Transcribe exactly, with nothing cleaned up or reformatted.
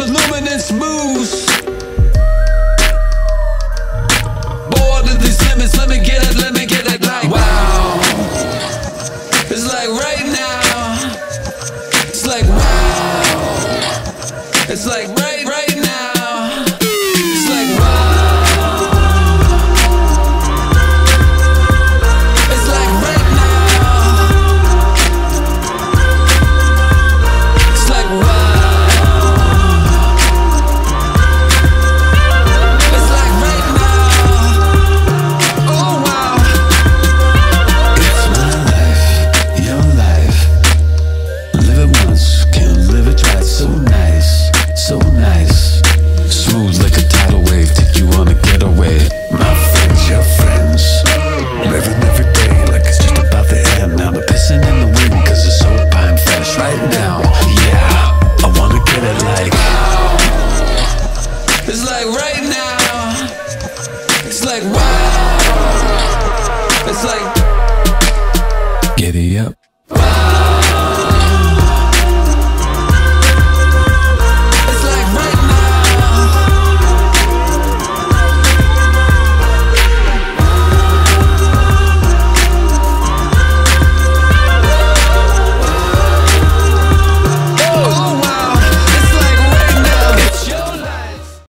the luminance moves. Bored of these limits, let me get it, let me get it like wow. It's like right now. It's like wow. It's like right, right now.